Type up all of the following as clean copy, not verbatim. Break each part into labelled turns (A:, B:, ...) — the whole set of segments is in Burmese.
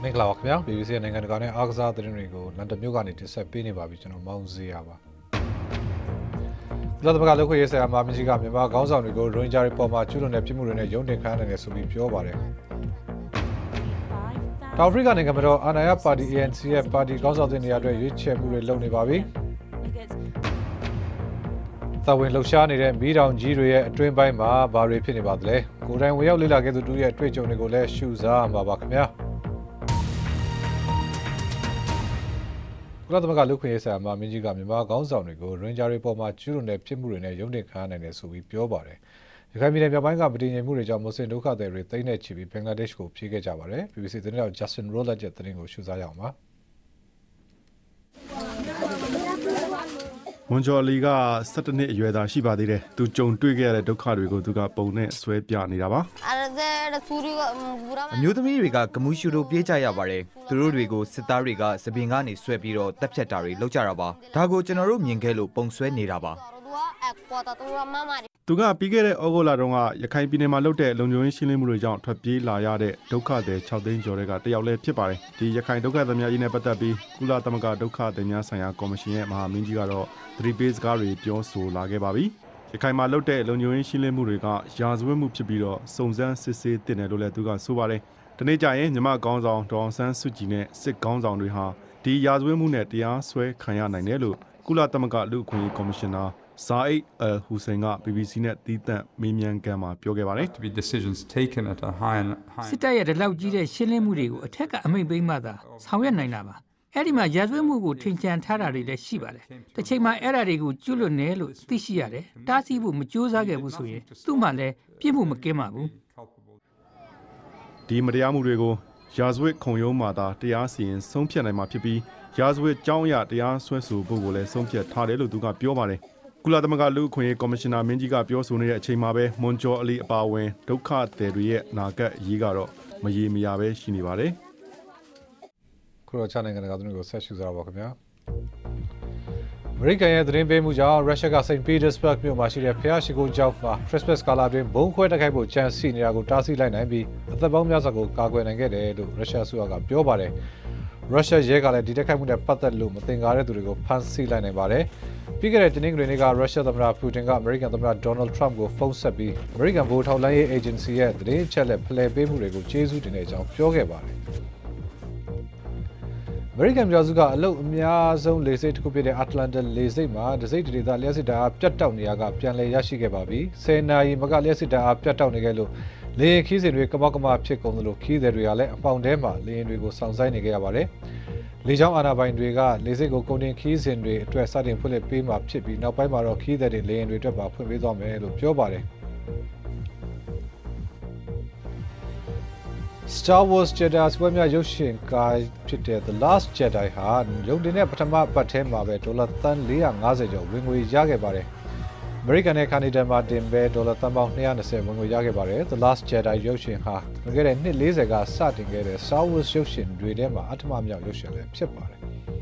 A: င်္ဂလာပါခင်ဗျာ BBC နိုင်ငံတကာနဲ့အားကစားသတင်းတွေကိုလန်ဒန်မြို့ကနေတင်ဆက်ပေးနေပါပြီကျွန်တော်မောင်စရာပါပြည်တော်ကလူခွေရေးဆရာမမြကြီးကမြန်မာခေါင်းဆောင်တွေကိုရိုဟင်ဂျာတွေပေါ်မှာကျူးလွန်တဲ့ပြစ်မှုတွေနဲ့ရုံးတင်ခံရတယ်ဆိုပြီးပြောပါတယ်တောင်အာဖရိကနိုင်ငံမှာတော့အာဏာရပါတီ ANC ရဲ့ပါတီခေါင်းဆောင်တဲ့နေရာအတွက်ရွေးချယ်မှုတွေလုပ်နေပါပြီသဝင်လှုပ်ရှားနေတဲ့မီးတောင်ကြီးတွေရဲ့အတွင်းပိုင်းမှာဘာတွေဖြစ်နေပါသလဲကိုယ်တိုင်ဝင်ရောက်လေ့လာခဲ့သူတို့ရဲ့အတွေ့အကြုံတွေကိုလည်းရှုစားမှာပါခင်ဗျာကုလသမဂ္ဂလူခွင့်ရေးဆိုင်ရာမှာမြင်းကြီးကမြန်မာခေါင်းဆောင်တွေကိုရင်းဂျာတွေပေါ်မှာကျူးလွန်တဲ့ဖြစ်မှုတွေနဲ့ရုံးတင်ခံနိုင်တယ်ဆိုပြီးပြောပါတယ်။ရခိုင်ပြည်နယ်မြောက်ပိုင်းကပြည်နယ်မှုတွေကြောင့်မွတ်စလင်ဒုက္ခသည်တွေတိတ်နဲ့ချီပြီးဘင်္ဂလားဒေ့ရှ်ကိုပြေးခဲ့ကြပါတယ်။ BBC သတင်းတောက် Justin Rollett ရဲ့သတင်းကိုရှုစားရအောင်ပါ။
B: မွန်ဂျော်လီက17နှစ်အရွယ်သားရှိပါသေးတယ်။သူကြုံတွေ့ခဲ့ရတဲ့ဒုက္ခတွေကိုသူကပုံနဲ့ဆွဲပြနေတာပါ
C: ။အမျိုးသမီးတွေကကမူးရှူတို့ပြေးကြရပါတယ်။သူတို့တွေကိုစစ်သားတွေကစပင်ကနေဆွဲပြီးတော့တပ်ဖြတ်တာတွေလုပ်ကြတာပါ။ဒါကိုကျွန်တော်တို့မြင်ခဲ့လို့ပုံဆွဲနေတာပါ။
B: သူကပြီးခဲ့တဲ့ဩဂုတ်လတုန်းကရခိုင်ပြည်နယ်မှာလုပ်တဲ့လုံခြုံရေးရှင်းလင်းမှုတွေကြောင့်ထွက်ပြေးလာရတဲ့ဒုက္ခသည်6သိန်းကျော်တွေကတယောက်လည်းဖြစ်ပါတယ်။ဒီရခိုင်ဒုက္ခသည်များကြီးနဲ့ပတ်သက်ပြီးကုလသမဂ္ဂဒုက္ခသည်များဆိုင်ရာကော်မရှင်ရဲ့မဟာမင်းကြီးကတော့သတိပေးစကားတွေပြောဆိုလာခဲ့ပါပြီ။ရခိုင်မှာလုပ်တဲ့လုံခြုံရေးရှင်းလင်းမှုတွေကရာဇဝတ်မှုဖြစ်ပြီးတော့စုံစမ်းစစ်ဆေးတင်တယ်လို့လည်းသူကဆိုပါတယ်။ဒီနေ့ကျရင်မြမခေါင်းဆောင်ဒေါအောင်ဆန်းစုကြည်နဲ့စစ်ခေါင်းဆောင်တွေဟာဒီရာဇဝတ်မှုနဲ့တရားစွဲခံရနိုင်တယ်လို့ကုလသမဂ္ဂလူ့အခွင့်အရေးကော်မရှင်နာဇာအိတ်အယ်ဟူစိန်က BBC နဲ့တီးသန့်မေးမြန်းခန်းမှာပြောခဲ့ပါတယ်
D: စစ်တပ်ရဲ့ဒီလောက်ကြီးတဲ့ရှင်းလင်းမှုတွေကိုအထက်ကအမိန့်ပေးမှသာဆောင်ရွက်နိုင်တာပါအဲ့ဒီမှာရာဇဝတ်မှုကိုထင်ကြံထားတာတွေလည်းရှိပါတယ်တစ်ချိန်မှာအဲ့ဒါတွေကိုကျွလွတ်နေလို့သိရှိရတယ်တားဆီးဖို့မကြိုးစားခဲ့ဘူးဆိုရင်သူ့မှာလည်းပြစ်မှုမကင်းပါဘူး
B: ဒီမတရားမှုတွေကိုရာဇဝတ်ခုံရုံးမှသာတရားစီရင်ဆုံးဖြတ်နိုင်မှာဖြစ်ပြီးရာဇဝတ်ကြောင်းအရတရားစွဲဆိုဖို့ကိုလည်းဆုံးဖြတ်ထားတယ်လို့သူကပြောပါတယ်ကုလသမဂ္ဂလူ့အခွင့်အရေးကော်မရှင်နာမင်းကြီးကပြောဆိုနေတဲ့အချိန်မှာပဲမွန်ဂျော်အလီအပါအဝင်ဒုက္ခသည်တွေရဲ့နာဂတ်အရေးကတော့မရေမရာပဲရှိနေပါတယ်
A: ခုတော့ချနိုင်ငံတကာသတင်းကိုဆက်ရှုစားပါခင်ဗျာအမေရိကန်ရဲ့သတင်းပေးမှုကြောင့်ရုရှားကစိန့်ပီတာစဘတ်မြို့မှာရှိတဲ့ဖျားရှိခိုးကျောင်းမှာခရစ်စမတ်ကာလာတွင်ဘုံခွဲတိုက်ခိုက်ဖို့ကြံစည်နေတာကိုတားဆီးလိုက်နိုင်ပြီးအသက်ပေါင်းများစွာကိုကာကွယ်နိုင်ခဲ့တယ်လို့ရုရှားအစိုးရကပြောပါတယ်ရုရှားရဲကလည်းဒီတိုက်ခိုက်မှုနဲ့ပတ်သက်လို့မသင်္ကာတဲ့သူတွေကိုဖမ်းဆီးလိုက်နိုင်ပါတယ်ပြီးခဲ့တဲ့တနင်္ဂနွေနေ့ကရုရှားသမ္မတပူတင်ကအမေရိကန်သမ္မတဒေါ်နယ်ထရမ့်ကိုဖုန်းဆက်ပြီးအမေရိကန်ဗဟိုထောက်လှမ်းရေးအေဂျင်စီရဲ့သတင်းအချက်အလက်ဖလှယ်ပေးမှုတွေကိုကျေးဇူးတင်တဲ့အကြောင်းပြောခဲ့ပါတယ်အမေရိကန်ပြည်သူကအလုပ်အများဆုံးလေဆိပ်တစ်ခုဖြစ်တဲ့အတ္တလန္တာလေဆိပ်မှာဒစိမ့်ဒေသလျှက်စစ်ဓာတ်အားပြတ်တောက်နေရကပြန်လည်ရရှိခဲ့ပါပြီ10နာရီမကလျှက်စစ်ဓာတ်အားပြတ်တောက်နေခဲ့လို့လေယာဉ်ခီးစဉ်တွေကမောက်ကမဖြစ်ကုန်သလိုခီးသည်တွေကလည်းအပေါင်ထဲမှာလေယာဉ်တွေကိုစောင့်ဆိုင်းနေခဲ့ရပါတယ်လေကြောင်းအာဏာပိုင်တွေကလေဆိပ်ကိုကုန်တင်ခီးစဉ်တွေအတွက်စတင်ဖွင့်လှစ်ပေးမှာဖြစ်ပြီးနောက်ပိုင်းမှာတော့ခီးသည်တွေလေယာဉ်တွေအတွက်ပါဖွင့်ပေးသွားမယ်လို့ပြောပါတယ် Star Wars Jedi စပွဲများရုပ်ရှင်ကားဖြစ်တဲ့ The Last Jedi ဟာရုပ်တင်တဲ့ပထမပတ်ထဲမှာပဲဒေါ်လာသန်း450ကျော်ဝင်ငွေရခဲ့ပါတယ်အမေရိကန်နဲ့ကနေဒါမှာတင်ပဲဒေါ်လာသန်းပေါင်း220ဝင်ငွေရခဲ့ပါတယ် The Last Jedi ရုပ်ရှင်ဟာလွန်ခဲ့တဲ့နှစ်40ကစတင်ခဲ့တဲ့ Star Wars ရုပ်ရှင်တွေထဲမှာအထမမြောက်ရုပ်ရှင်လည်းဖြစ်ပါတယ်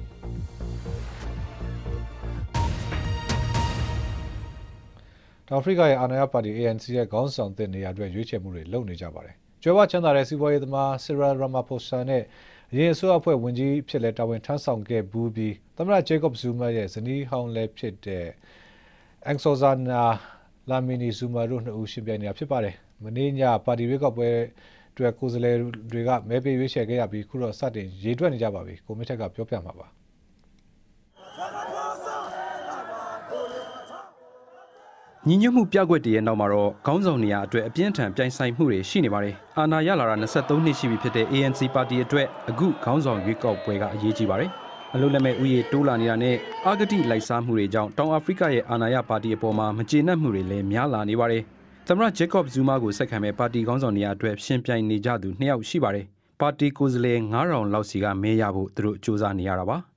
A: တောင်အာဖရိကရဲ့အာဏာရပါတီ ANC ရဲ့ခေါင်းဆောင်တဲ့နေရာအတွက်ရွေးချယ်မှုတွေလုပ်နေကြပါတယ်ကျွမ်းဝချမ်းသာတဲ့စီးပွားရေးသမား Cyril Ramaphosa နဲ့အရင်အစိုးရအဖွဲ့ဝင်ကြီးဖြစ်လဲတာဝန်ထမ်းဆောင်ခဲ့ဘူးပြီးသမ္မတ Jacob Zuma ရဲ့ဇနီးဟောင်းလည်းဖြစ်တဲ့ Nkosazana Dlamini Zuma တို့နှစ်ဦးရှင်ပြိုင်နေတာဖြစ်ပါတယ်။မနေ့ညပါတီရွေးကောက်ပွဲအတွက်ကိုယ်စားလှယ်တွေကမဲပေးရွေးချယ်ခဲ့ရပြီးခုတော့စတင်ရေတွက်နေကြပါပြီ။ကိုမစ်ထက်ကပြောပြမှာပါ။
E: ညီညွတ်မှုပြကွက်တည်းရဲ့နောက်မှာတော့ခေါင်းဆောင်နေရာအတွက်အပြင်းထန်ပြိုင်ဆိုင်မှုတွေရှိနေပါတယ်။အာဏာရလာတာ23နှစ်ရှိပြီဖြစ်တဲ့ ANC ပါတီအတွက်အခုခေါင်းဆောင်ရွေးကောက်ပွဲကအရေးကြီးပါတယ်။အလို့လက်မဲ့ဥယျာဉ်တိုးလာနေတာနဲ့အာဂတိလိုက်စားမှုတွေကြောင့်တောင်အာဖရိကရဲ့အာဏာရပါတီအပေါ်မှာမကျေနပ်မှုတွေလည်းများလာနေပါတယ်။သမ္မတ Jacob Zuma ကိုဆက်ခံမဲ့ပါတီခေါင်းဆောင်နေရာအတွက်ရှင်ပြိုင်နေကြသူ2ယောက်ရှိပါတယ်။ပါတီကိုယ်စားလှယ်9000လောက်စီကမဲရဖို့သူတို့စ조사နေရတာပါ။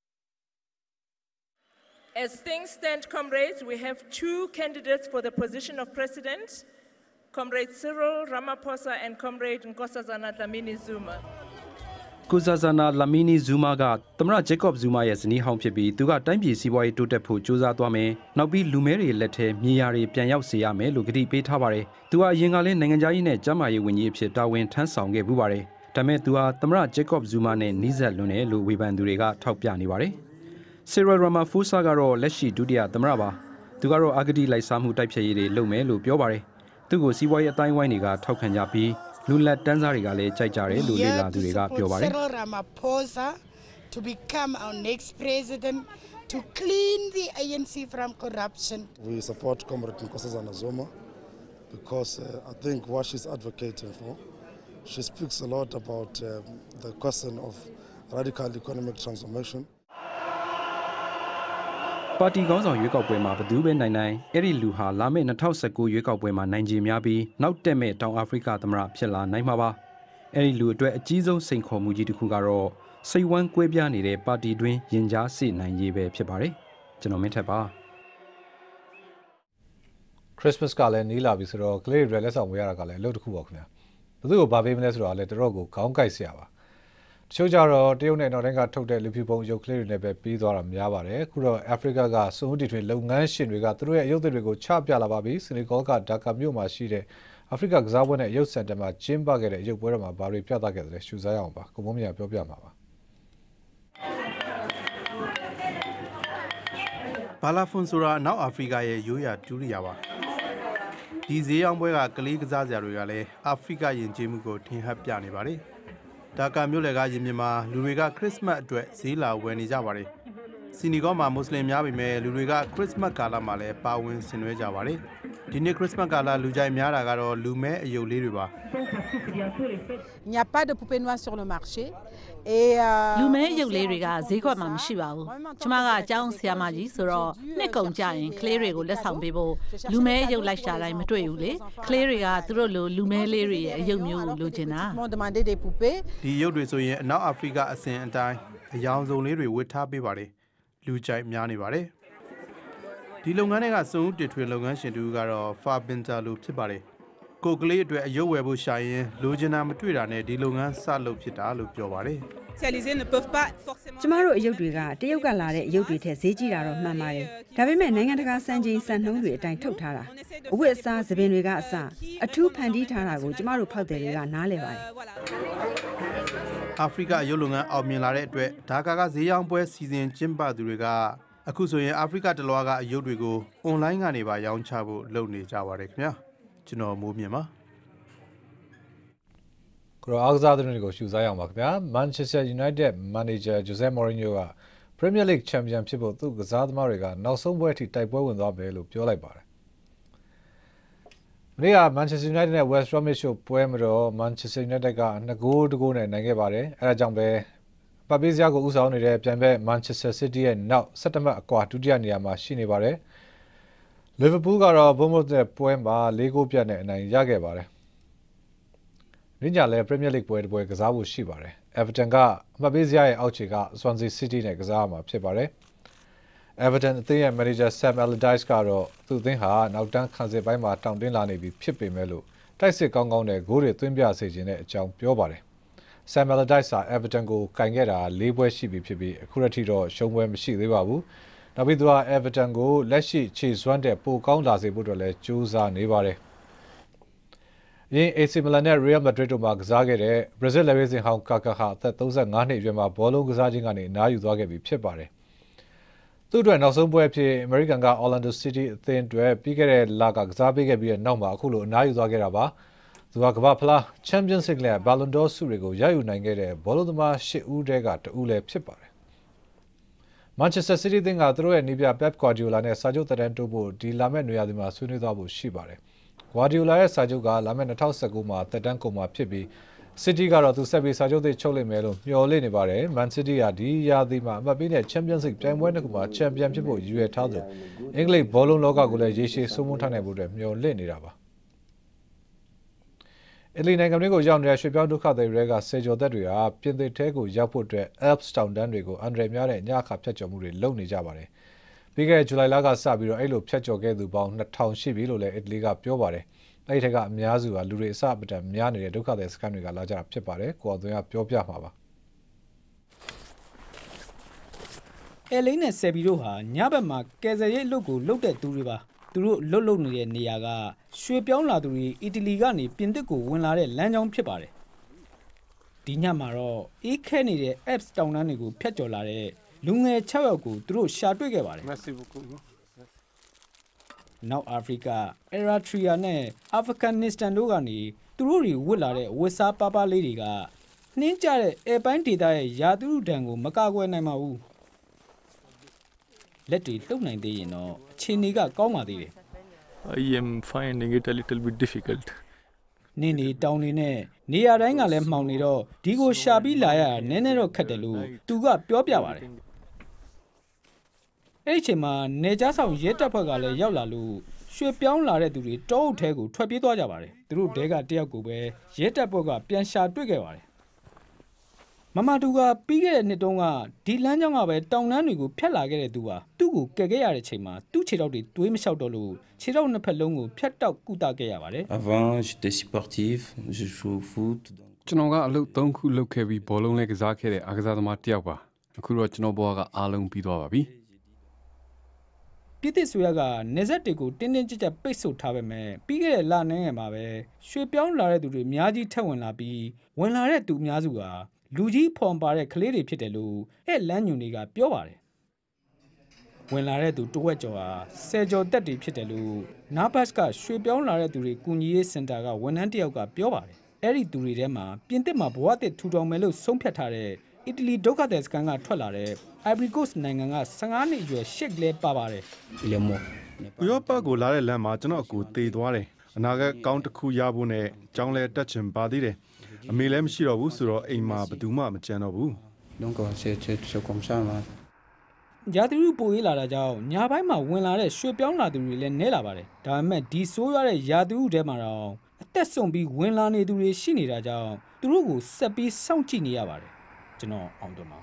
F: As things stand, comrades, we have two candidates for the position of president, Comrade Cyril Ramaphosa and Comrade Nkosazana Dlamini Zuma.
E: Nkosazana Dlamini Zuma ကသမ္မတ Jacob Zuma ရဲ့ဇနီးဟောင်းဖြစ်ပြီးသူကတိုင်းပြည်စီးပွားရေးတိုးတက်ဖို့ကြိုးစားသွားမယ်။နောက်ပြီးလူမဲတွေလက်ထဲမြေယာတွေပြန်ရောက်စေရမယ်လို့ကတိပေးထားပါတယ်။သူကအရင်ကလည်းနိုင်ငံခြားရေးနဲ့ကျန်းမာရေးဝန်ကြီးအဖြစ်တာဝန်ထမ်းဆောင်ခဲ့ပူးပါတယ်။ဒါမဲ့သူဟာသမရဂျေကော့ဇူမာနဲ့နီးစပ်လွန်တယ်လို့ဝေဖန်သူတွေကထောက်ပြနေပါတယ်ဆီရယ်ရာမာဖိုဆာကတော့လက်ရှိဒုတိယသမရပါသူကတော့အာဂတိလိုက်စားမှုတိုက်ဖျက်ရေးတွေလုပ်မယ်လို့ပြောပါတယ်သူ့ကိုစီးပွားရေးအတိုင်းဝိုင်းတွေကထောက်ခံကြပြီးလူလက်တန်းစားတွေကလည်းကြိုက်ကြတယ်လို့လေ့လာသူတွေကပြောပါတယ်
G: to become our next president to clean the ANC from corruption.
H: We support Comrade Nkosazana Zuma because I think what she's advocating for, she speaks a lot about the question of radical economic transformation.
E: ပါတီကောင်းဆောင်ရွေးကောက်ပွဲမှာဘယ်သူပဲနိုင်အဲ့ဒီလူဟာလာမယ့်2019ရွေးကောက်ပွဲမှာနိုင်ခြေများပြီးနောက်တက်မဲ့တောင်အာဖရိကသမ္မတဖြစ်လာနိုင်မှာပါအဲ့ဒီလူအတွက်အကြီးဆုံးစိန်ခေါ်မှုကြီးတစ်ခုကတော့စိတ်ဝမ်းကွဲပြားနေတဲ့ပါတီတွင်းရင်ကြားစစ်နိုင်ရေးပဲဖြစ်ပါတယ်ကျွန်တော်မင်းထက်ပါ
A: Christmas ကလည်းနီးလာပြီဆိုတော့ကလေးတွေလက်ဆောင်ဝယ်ရတာကလည်းအလုပ်တစ်ခုပေါ့ခင်ဗျာဘယ်သူ့ကိုဘာပေးမလဲဆိုတော့လည်းတော်တော်ကိုခေါင်းကိုက်စရာပါတချို့ကြတော့တရုတ်နဲ့နောက်တိုင်းကထုတ်တဲ့လူဖြူပုံရုပ်ကလေးတွေနဲ့ပဲပြီးသွားတာများပါတယ်အခုတော့ Africa ကစုံတီထွင်လုပ်ငန်းရှင်တွေကသူတို့ရဲ့အရုပ်တွေကိုချပြလာပါပြီစီနီဂေါကဒါကာမြို့မှာရှိတဲ့ Africa ကစားပွဲနဲ့ရုပ်စင်တာမှာကျင်းပခဲ့တဲ့ရုပ်ပွဲတော်မှာဘာတွေပြသခဲ့တယ်ရှုစားရအောင်ပါကိုမုံမြပြောပြမှာပါ
B: ဘာလာဖွန်ဆိုတာနောက်အာဖရိကရဲ့ရိုးရာတူရိယာပါဒီဈေးအောင်ပွဲကကလေးကစားစရာတွေကလည်းအာဖရိကယဉ်ကျေးမှုကိုထင်ဟပ်ပြနေပါတယ်ဒါကာမြို့လယ်ကယဉ်မြမှာလူတွေကခရစ်စမတ်အတွက်ဈေးလာဝယ်နေကြပါတယ်စီနီဂေါမှာမွတ်စလင်များပေမဲ့လူတွေကခရစ်စမတ်ကာလမှာလည်းပါဝင်ဆင်နွှဲကြပါတယ်ဒီနေ့ခရစ်စမတ်ကာလလူကြိုက်များတာကတော့လူမဲအယုတ်လေးတွေပါ
G: Il n'y a pas de poupées noires sur le marché et
I: လူမဲရုပ်လေးတွေကဈေးကွက်မှာမရှိပါဘူးကျမကအကြောင်းဆရာမကြီးဆိုတော့နှစ်ကုန်ကြရင်ကလေးတွေကိုလက်ဆောင်ပေးဖို့လူမဲရုပ်လိုက်ရှာတိုင်းမတွေ့ဘူးလေကလေးတွေကသူတို့လိုလူမဲလေးတွေရဲ့အယုတ်မျိုးကိုလိုချင်တာ
B: ဒီရုပ်တွေဆိုရင်အနောက်အာဖရိကအစဉ်အတိုင်းအယောင်စုံလေးတွေဝတ်ထားပေးပါတယ်လူကြိုက်များနေပါတယ်ဒီလုပ်ငန်းတွေကစုံဦးတည်ထွေလုပ်ငန်းရှင်တူကတော့ဖာဘင်တာလိုဖြစ်ပါတယ်ကိုကလေးအတွက်အယုတ်ဝယ်ဖို့ရှာရင်လိုချင်တာမတွေ့တာနဲ့ဒီလုပ်ငန်းစလုပ်ဖြစ်တာလို့ပြောပါတယ်
J: ကျမတို့အယုတ်တွေကတရုတ်ကလာတဲ့အယုတ်တွေထက်ဈေးကြီးတာတော့မှန်ပါတယ်ဒါပေမဲ့နိုင်ငံတကာစံချိန်စံနှုန်းတွေအတိုင်းထုတ်ထားတာအဝတ်အစားသပင်တွေကအစအထူးဖန်တီးထားတာကိုကျမတို့ဖောက်တယ်တွေကနားလည်ပါတယ်
B: အာဖရိကအယုတ်လုပ်ငန်းအောင်မြင်လာတဲ့အတွက်ဒါကာကဈေးရောင်းပွဲစီစဉ်ကျင်းပသူတွေကအခုဆိုရင်အာဖရိကတလွှားကအယုတ်တွေကိုအွန်လိုင်းကနေပါရောင်းချဖို့လုပ်နေကြပါတယ်ခင်ဗျာကျွန်တော်မိုးမြင့်ပါ
A: ကိုအားကစားတွေကိုရှုစားရအောင်ပါခင်ဗျာ Manchester United manager Jose Mourinho က Premier League champion ဖြစ်ဖို့သူ့ကစားသမားတွေကနောက်ဆုံးပွဲအထိတိုက်ပွဲဝင်သွားမယ်လို့ပြောလိုက်ပါတယ်မနေ့က Manchester United နဲ့ West Bromwich ပွဲမှာတော့ Manchester United က2-2နဲ့နိုင်ခဲ့ပါတယ်အဲဒါကြောင့်ပဲပပေးစရာကိုဥဆောင်နေတဲ့ပြန်ဘက် Manchester City ရဲ့နောက်17မှတ်အကွာဒုတိယနေရာမှာရှိနေပါတယ် Liverpool ကတော့ Bournemouth နဲ့ပွဲမှာ4 ဂိုးပြတ်နဲ့အနိုင်ရခဲ့ပါတယ်။ရင်းကြလည်း Premier League ပွဲတစ်ပွဲကစားဖို့ရှိပါတယ်။ Everton ကအမှတ်ပေးစရာရဲ့အောက်ခြေက Swansea City နဲ့ကစားမှာဖြစ်ပါတယ်။ Everton အသင်းရဲ့ manager Sam Allardyce ကတော့သူ့အသင်းဟာနောက်တန်းခံစစ်ပိုင်းမှာတောင့်တင်းလာနေပြီဖြစ်ပေမဲ့လို့တိုက်စစ်ကောင်းကောင်းနဲ့ဂိုးတွေသွင်းပြစေခြင်းတဲ့အကြောင်းပြောပါတယ်။ Sam Allardyce က Everton ကိုကင်ခဲ့တာ4ပွဲရှိပြီဖြစ်ပြီးအခုထိတော့ရှုံးပွဲမရှိသေးပါဘူး။နောက်ပြီးသူက Everton ကိုလက်ရှိခြေစွမ်းတဲ့ပိုကောင်းလာစေဖို့အတွက်လည်းကြိုးစားနေပါတယ်။ယင်း AC Milan နဲ့ Real Madrid တို့မှာကစားခဲ့တဲ့ Brazil လက်ဝဲစင်ဟောင်းကာကာဟာအသက်35နှစ်အရွယ်မှာဘောလုံးကစားခြင်းကနေအနားယူသွားခဲ့ပြီဖြစ်ပါတယ်။သူ့အတွက်နောက်ဆုံးပွဲအဖြစ် American က Orlando City အသင်းအတွက်ပြီးခဲ့တဲ့လကစားပေးခဲ့ပြီးတဲ့နောက်မှာအခုလိုအနားယူသွားခဲ့တာပါ။သူကကမ္ဘာဖလား Champions League နဲ့ Ballon d'Or ဆုတွေကိုရယူနိုင်ခဲ့တဲ့ဘောလုံးသမား8ဦးထဲကတဦးလည်းဖြစ်ပါတယ်။ Manchester City အသင်းကသူတို့ရဲ့နီးပြ Pep Guardiola နဲ့စာချုပ်သက်တမ်းတိုးဖို့ဒီလာမယ့်နွေရာသီမှာဆွေးနွေးသွားဖို့ရှိပါတယ်။ Guardiola ရဲ့စာချုပ်ကလာမယ့်2019မှာသက်တမ်းကုန်မှာဖြစ်ပြီး City ကတော့သူဆက်ပြီးစာချုပ်သစ်ချုပ်လိမ့်မယ်လို့မျှော်လင့်နေပါတယ်။ Man City ကဒီရာသီမှာအမှတ်ပေးတဲ့ Champions League ပြိုင်ပွဲတစ်ခုမှာချန်ပီယံဖြစ်ဖို့ရည်ရွယ်ထားသလိုအင်္ဂလိပ်ဘောလုံးလောကကိုလည်းရေရှည်စိုးမိုးထားနိုင်ဖို့အတွက်မျှော်လင့်နေတာပါ။အီတလီနိုင်ငံတွေကိုရောက်နေတဲ့ရွှေ့ပြောင်းဒုက္ခသည်တွေကဆယ်ကျော်သက်တွေဟာပြင်သစ်ထဲကိုရောက်ဖို့အတွက် Alps တောင်တန်းတွေကိုအန်ဒရယ်များတဲ့ညအခါဖြတ်ကျော်မှုတွေလုပ်နေကြပါတယ်။ပြီးခဲ့တဲ့ဇူလိုင်လကစပြီးတော့အဲ့လိုဖြတ်ကျော်ခဲ့သူပေါင်း2000ရှိပြီလို့လည်းအီတလီကပြောပါတယ်။အဲ့ဒီထက်ကအများစုကလူတွေအစအပတန်များနေတဲ့ဒုက္ခသည်စခန်းတွေကလာကြတာဖြစ်ပါတယ်။ကိုအောင်သွင်းကပြောပြမှာပါ
K: ။ LA နဲ့ဆယ်ဘီတို့ဟာညဘက်မှာကယ်ဆယ်ရေးအလုပ်ကိုလုပ်တဲ့သူတွေပါ။သူတို့လုပ်နေတဲ့နေရာကရွှေ့ပြောင်းလာသူတွေအီတလီကနေပြင်သစ်ကိုဝင်လာတဲ့လမ်းကြောင်းဖြစ်ပါတယ်ဒီညမှာတော့အေးခဲနေတဲ့ apps တောင်တန်းတွေကိုဖျက်ကျော်လာတဲ့လူငယ်6ယောက်ကိုသူတို့ရှာတွေ့ခဲ့ပါတယ်နောက်အာဖရိကအရီထရီယာနဲ့အာဖဂန်နစ္စတန်တို့ကနေသူတို့တွေဝတ်လာတဲ့ဝတ်စားပါပါလေးတွေကနှင်းကြတဲ့အဲပိုင်းဒေသရဲ့ရာသီဥတုဒဏ်ကိုမကာကွယ်နိုင်ပါဘူးလက်တွေလှုပ်နိုင်သေးရင်တော့အခြေအနေကကောင်းပါသေးတယ်
L: I am finding it a little bit difficult
K: နင်းနေတောင်းနေနဲ့နေရာတိုင်းကလည်းမှောင်နေတော့ဒီကိုရှာပြီးလာရတာနည်းနည်းတော့ခက်တယ်လို့သူကပြောပြပါတယ်အဲ့ဒီချိန်မှာနေကြားဆောင်ရဲတပ်ဖွဲ့ကလည်းရောက်လာလို့ရွှေပြောင်းလာတဲ့သူတွေတောအုပ်ထဲကိုထွက်ပြေးသွားကြပါတယ်သူတို့တဲကတယောက်ကိုပဲရဲတပ်ဖွဲ့ကပြန်ရှာတွေ့ခဲ့ပါတယ်မမတူကပြီးခဲ့တဲ့နှစ်တုန်းကဒီလမ်းကြောင်းကပဲတောင်တန်းတွေကိုဖျက်လာခဲ့တဲ့သူဟာသူ့ကိုကယ်ခဲ့ရတဲ့ချိန်မှာသူ့ခြေထောက်တွေတွေးမလျှောက်တော့လို့ခြေထောက်နှစ်ဖက်လုံးကိုဖျက်တောက်ကုသခဲ့ရပါတယ်
M: Avant j'étais sportif je joue au foot
N: ကျွန်တော်ကအလုပ်3ခုလုပ်ခဲ့ပြီးဘောလုံးလည်းကစားခဲ့တဲ့အားကစားသမားတစ်ယောက်ပါအခုတော့ကျွန်တော်ဘဝကအားလုံးပြီးသွားပါပြီ
K: ပြည်သစ်ဆိုရကနေဆက်တွေကိုတင်းတင်းကြပ်ကြပ်ပိတ်ဆို့ထားပေမဲ့ပြီးခဲ့တဲ့လနိုင်ငံမှာပဲရွှေပြောင်းလာတဲ့သူတွေအများကြီးထက်ဝင်လာပြီးဝင်လာတဲ့သူအများစုကလူကြီးဖော်ပါတဲ့ကလေးတွေဖြစ်တယ်လို့အဲ့လမ်းညွန်တွေကပြောပါတယ်ဝင်လာတဲ့သူတဝက်ကျော်ဟာ10ကျော်တက်တွေဖြစ်တယ်လို့နာဘတ်ကရွှေပြောင်းလာတဲ့သူတွေကုညီရေးစင်တာကဝန်ထမ်းတယောက်ကပြောပါတယ်အဲ့ဒီသူတွေထဲမှာပြင်သစ်မှာဘဝအသစ်ထူထောင်မယ်လို့ဆုံးဖြတ်ထားတဲ့အီတလီဒုက္ခသည်စခန်းကထွက်လာတဲ့ Ivory Coast နိုင်ငံက15နှစ်အရွယ်ရှစ်လည်းပါပါတယ်
B: ဥရောပကိုလာတဲ့လမ်းမှာကျွန်တော်အကူတေသွားတယ်အနာဂတ်ကောင်းတစ်ခုရဖို့နဲ့ကြောင်းလဲတက်ချင်ပါသေးတယ်အမေလည်းမရှိတော့ဘူးဆိုတော့အိမ်မှာဘယ်သူမှမကြံတော့ဘူး
M: donc c'est comme ça
K: ရာသီဥတုပိုအေးလာတာကြောင့်ညပိုင်းမှာဝင်လာတဲ့ရွှေပြောင်းလာသူတွေလည်းနဲလာပါတယ်ဒါပေမဲ့ဒီဆိုးရတဲ့ရာသီဥတုထဲမှာတော့အသက်ဆုံးပြီးဝင်လာနေသူတွေရှိနေတာကြောင့်သူတို့ကိုဆက်ပြီးစောင့်ကြည့်နေရပါတယ်ကျွန်တော်အောင်တော့မှာ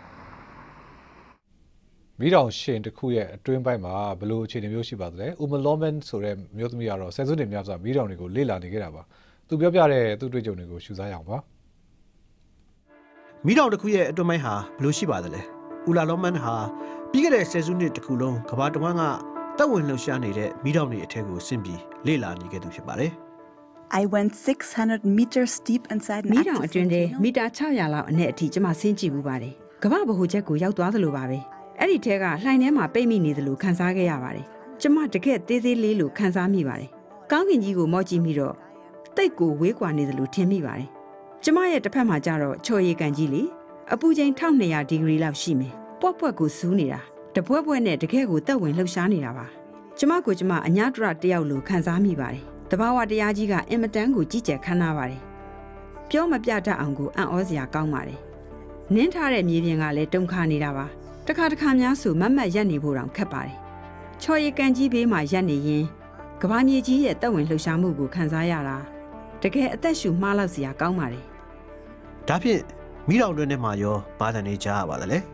A: မိတောင်ရှင်တစ်ခုရဲ့အတွင်းပိုင်းမှာဘယ်လိုအခြေအနေမျိုးရှိပါသလဲဥမလောမန်ဆိုတဲ့မျိုးသမီးကတော့ဆယ်စုနှစ်များစွာမိတောင်တွေကိုလေ့လာနေခဲ့တာပါသူပြောပြတဲ့သူ့တွေ့ကြုံတွေကိုရှုစားရအောင်ပါ
O: မိတောင်တစ်ခုရဲ့အတွင်းပိုင်းဟာဘယ်လိုရှိပါသလဲဥလာလောမန်ဟာပြီးခဲ့တဲ့ဆယ်စုနှစ်တစ်ခုလုံးကမ္ဘာတစ်ဝန်းကတပ်ဝင်လှုပ်ရှားနေတဲ့မိတောင်တွေအထက်ကိုဆင်းပြီးလေ့လာနေခဲ့သူဖြစ်ပါတယ်
P: I went 600 meters deep inside
J: မိတောင်အတွင်းထဲမီတာ600လောက်အနက်အထိကျမဆင်းကြည့်ဘူးပါတယ်ကမ္ဘာဗဟိုချက်ကိုရောက်သွားသလိုပါပဲအဲ့ဒီထဲကလှိုင်ထဲမှာပိတ်မိနေသလိုခံစားခဲ့ရပါတယ်ကျမတကယ်သေးသေးလေးလိုခံစားမိပါတယ်ကောင်းကင်ကြီးကိုမော့ကြည့်မိတော့တိတ်ကိုဝေးကွာနေသလိုထင်မိပါတယ်ကျမရဲ့တစ်ဖက်မှာကျတော့ချော်ရည်ကန်ကြီးလေအပူချိန်1200ဒီဂရီလောက်ရှိမယ်ပွက်ပွက်ကိုစူးနေတာတပွဲပွဲနဲ့တကယ်ကိုတက်ဝင်လှုပ်ရှားနေတာပါကျမကိုကျမအညာတရတယောက်လိုခံစားမိပါတယ်တဘာဝတရားကြီးကအင်မတန်ကိုကြီးကျယ်ခမ်းနားပါတယ်ပြောမပြတတ်အောင်ကိုအံ့ဩစရာကောင်းပါတယ်နင်းထားတဲ့မြေပြင်ကလည်းတုန်ခါနေတာပါတခါတခါများဆိုမတ်မတ်ရက်နေဖို့တောင်ခက်ပါတယ်ချော်ရည်ကန်ကြီးဘေးမှာရက်နေရင်ကဘာမြေကြီးရဲ့တက်ဝင်လှုပ်ရှားမှုကိုခံစားရတာတကယ်အသက်ရှူမှားလောက်စရာကောင်းပါတယ်
O: ဒါဖြင့်မိတောင်တွင်းထဲမှာရောဘာတန်နေကြရပါသလဲ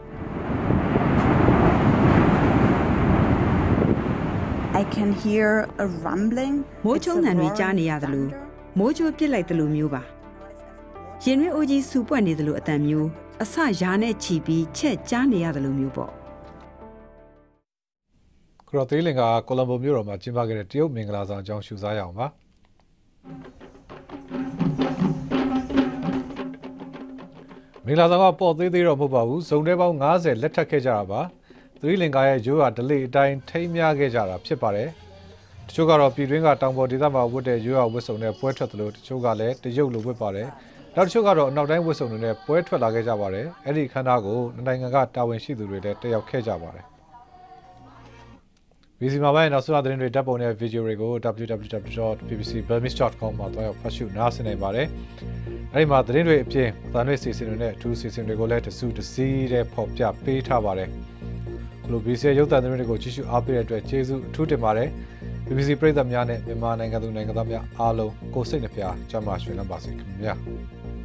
P: I can hear a rumbling
J: မိုးချုံသံတွေကြားနေရသလိုမိုးကြိုးပစ်လိုက်သလိုမျိုးပါရင်ရွေးအိုကြီးစူပွက်နေသလိုအတန်မျိုးအဆရာနဲ့ချီပြီးချက်ကြားနေရသလိုမျိုးပေါ့
A: ခရိုသေးလင်ကကိုလံဘိုမြို့တော်မှာကျင်းပခဲ့တဲ့တရုတ်မင်္ဂလာဆောင်အကြောင်းရှုစားရအောင်ပါမင်္ဂလာဆောင်ကပေါ်သေးသေးတော့မဟုတ်ပါဘူးဇုံထဲပေါင်း90လက်ထပ်ခဲ့ကြတာပါသရီလင်္ကာရဲ့ရိုးရာဒလိအတိုင်းထိမ်းများခဲ့ကြတာဖြစ်ပါတယ်တချို့ကတော့ပြည်တွင်းကတောင်ပေါ်ဒေသမှာဝတ်တဲ့ရိုးရာဝတ်စုံနဲ့ပွဲထွက်သလိုတချို့ကလည်းတရုတ်လိုဝတ်ပါတယ်နောက်တချို့ကတော့အနောက်တိုင်းဝတ်စုံတွေနဲ့ပွဲထွက်လာခဲ့ကြပါတယ်အဲ့ဒီခန္ဓာကိုနိုင်ငံကတာဝန်ရှိသူတွေလည်းတက်ရောက်ခဲ့ကြပါတယ်VC မှာပဲနောက်ဆုံးသတင်းတွေဓာတ်ပုံနဲ့ဗီဒီယိုတွေကို www.bbcburmese.com မှာတွားရောက်ဖတ်ရှုနားဆင်နိုင်ပါတယ်အဲ့ဒီမှာသတင်းတွေအပြင်သံတွေစီစဉ်တွေနဲ့အထူးစီစဉ်တွေကိုလည်းတစုတစည်းတဲ့ဖော်ပြပေးထားပါတယ်ခုလို BBC ရုပ်သံသတင်းတွေကိုကြည့်ရှုအားပေးတဲ့အတွက်ကျေးဇူးအထူးတင်ပါတယ် BBC ပရိသတ်များနဲ့မြန်မာနိုင်ငံသူနိုင်ငံသားများအားလုံးကိုစိတ်နှပြကျမ်းမာရွှင်လန်းပါစေခင်ဗျာ